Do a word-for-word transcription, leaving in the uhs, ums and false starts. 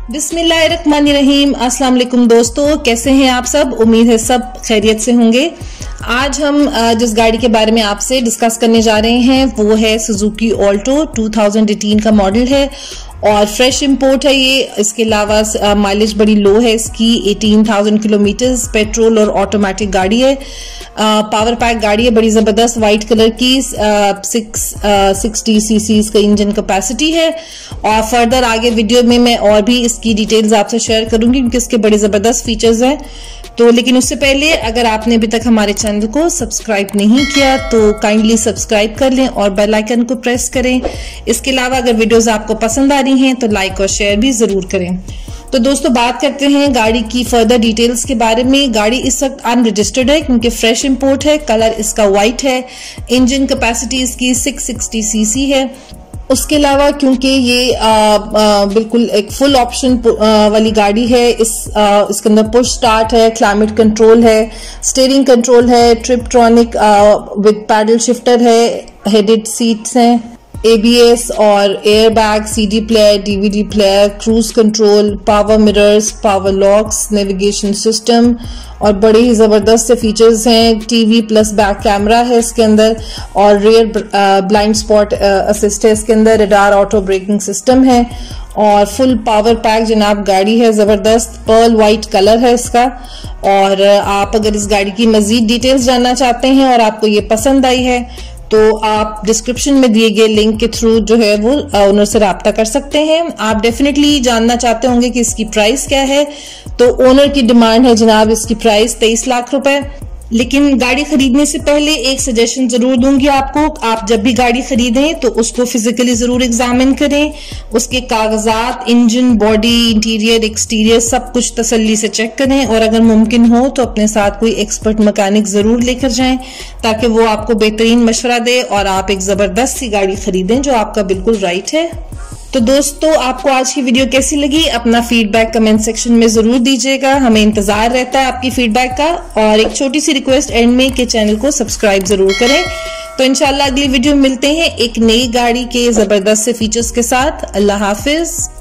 बिस्मिल्लाहिर्रहमानिर्रहीम। अस्सलाम वालेकुम दोस्तों, कैसे हैं आप सब? उम्मीद है सब खैरियत से होंगे। आज हम जिस गाड़ी के बारे में आपसे डिस्कस करने जा रहे हैं वो है सुजुकी ऑल्टो। दो हज़ार अठारह का मॉडल है और फ्रेश इंपोर्ट है ये। इसके अलावा माइलेज बड़ी लो है इसकी, अठारह हज़ार किलोमीटर। पेट्रोल और ऑटोमेटिक गाड़ी है, पावर पैक गाड़ी है, बड़ी जबरदस्त व्हाइट कलर की। सिक्स सिक्सटी सीसी का इंजन कैपेसिटी है। और फर्दर आगे वीडियो में मैं और भी इसकी डिटेल्स आपसे शेयर करूंगी क्योंकि इसके बड़े जबरदस्त फीचर्स हैं। तो लेकिन उससे पहले अगर आपने अभी तक हमारे चैनल को सब्सक्राइब नहीं किया तो काइंडली सब्सक्राइब कर लें और बेल आइकन को प्रेस करें। इसके अलावा अगर वीडियोस आपको पसंद आ रही हैं तो लाइक और शेयर भी जरूर करें। तो दोस्तों बात करते हैं गाड़ी की फर्दर डिटेल्स के बारे में। गाड़ी इस वक्त अनरजिस्टर्ड है क्योंकि फ्रेश इंपोर्ट है। कलर इसका व्हाइट है। इंजन कैपेसिटी इसकी सिक्स सिक्सटी सीसी है। उसके अलावा क्योंकि ये आ, आ, बिल्कुल एक फुल ऑप्शन वाली गाड़ी है, इस आ, इसके अंदर पुश स्टार्ट है, क्लाइमेट कंट्रोल है, स्टीयरिंग कंट्रोल है, ट्रिपट्रॉनिक विद पैडल शिफ्टर है, हेडेड सीट्स हैं, एबीएस और air bag, CD player, DVD player, cruise control, power mirrors, power locks, navigation system और बड़े ही जबरदस्त से फीचर्स हैं। टीवी प्लस बैक कैमरा है इसके अंदर और रियर ब्लाइंड स्पॉट असिस्ट है इसके अंदर। रडार ऑटो ब्रेकिंग सिस्टम है और फुल पावर पैक जनाब गाड़ी है, जबरदस्त पर्ल व्हाइट कलर है इसका। और आप अगर इस गाड़ी की मजीद डिटेल्स जानना चाहते हैं और आपको ये पसंद आई है तो आप डिस्क्रिप्शन में दिए गए लिंक के थ्रू जो है वो ओनर से राब्ता कर सकते हैं। आप डेफिनेटली जानना चाहते होंगे कि इसकी प्राइस क्या है। तो ओनर की डिमांड है जनाब इसकी प्राइस तेईस लाख रुपए। लेकिन गाड़ी खरीदने से पहले एक सजेशन जरूर दूंगी आपको, आप जब भी गाड़ी खरीदें तो उसको फिजिकली जरूर एग्जामिन करें। उसके कागजात, इंजन, बॉडी, इंटीरियर, एक्सटीरियर सब कुछ तसल्ली से चेक करें और अगर मुमकिन हो तो अपने साथ कोई एक्सपर्ट मैकेनिक जरूर लेकर जाएं ताकि वो आपको बेहतरीन मशवरा दे और आप एक जबरदस्त सी गाड़ी खरीदें जो आपका बिल्कुल राइट है। तो दोस्तों आपको आज की वीडियो कैसी लगी अपना फीडबैक कमेंट सेक्शन में जरूर दीजिएगा, हमें इंतजार रहता है आपकी फीडबैक का। और एक छोटी सी रिक्वेस्ट एंड में कि चैनल को सब्सक्राइब जरूर करें। तो इंशाल्लाह अगली वीडियो में मिलते हैं एक नई गाड़ी के जबरदस्त से फीचर्स के साथ। अल्लाह हाफिज।